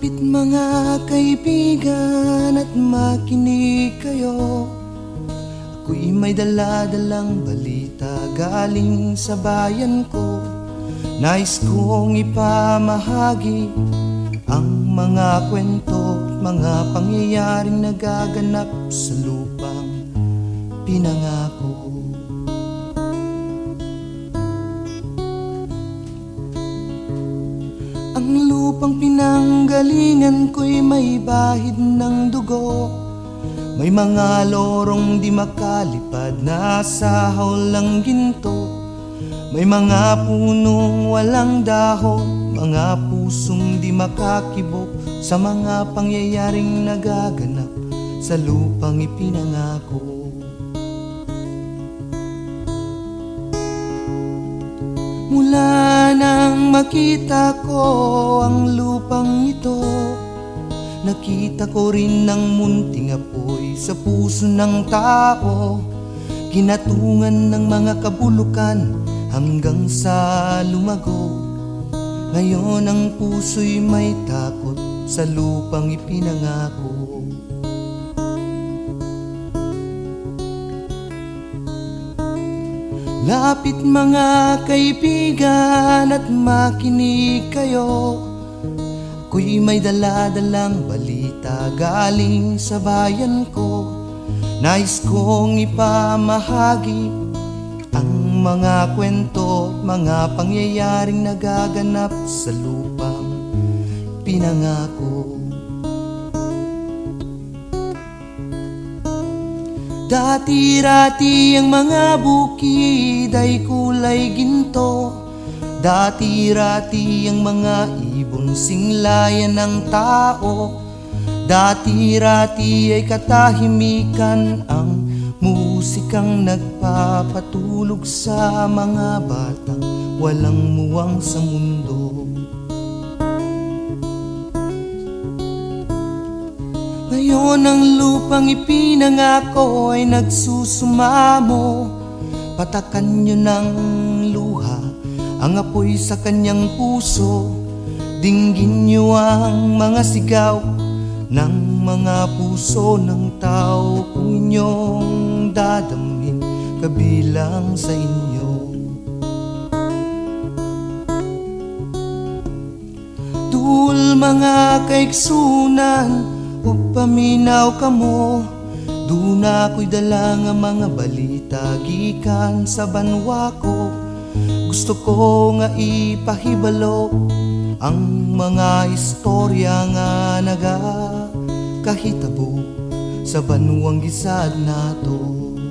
Lapit mga kaibigan at makinig kayo. Ako'y may dala-dalang balita galing sa bayan ko. Nais kong ipamahagi ang mga kwento at mga pangyayaring nagaganap sa lupang pinangako. Ang lupang pinanggalingan ko'y may bahid ng dugo. May mga lorong di makalipad na sa hawlang ginto. May mga punong walang dahon, mga pusong di makakibok sa mga pangyayaring nagaganap sa lupang ipinangako. Mula nang makita ko ang lupang ito, nakita ko rin ang munting apoy sa puso ng tao. Kinatungan ng mga kabulukan hanggang sa lumago. Ngayon ang puso'y may takot sa lupang ipinangako. Lapit mga kaibigan at makinig kayo. Ako'y may dala-dalang balita galing sa bayan ko. Nais kong ipamahagi ang mga kwento at mga pangyayaring nagaganap sa lupang pinangako. Dati-rati ang mga bukid ay kulay ginto. Dati-rati ang mga ibon singlayan ng tao. Dati-rati ay katahimikan ang musikang nagpapatulog sa mga batang walang muwang sa mundo. Ngayon ang lupang ipinangako ay nagsusumamo. Patakan nyo ng luha ang apoy sa kanyang puso. Dinggin nyo ang mga sigaw ng mga puso ng tao kung inyong dadamhin kabilang sa inyo. Dul mga kaiksunan o paminaw kamo, duna ako'y dala nga mga balita gikan sa banwa ko. Gusto ko nga ipahibalo ang mga istorya nga nagakahitabo sa banuang gisad nato.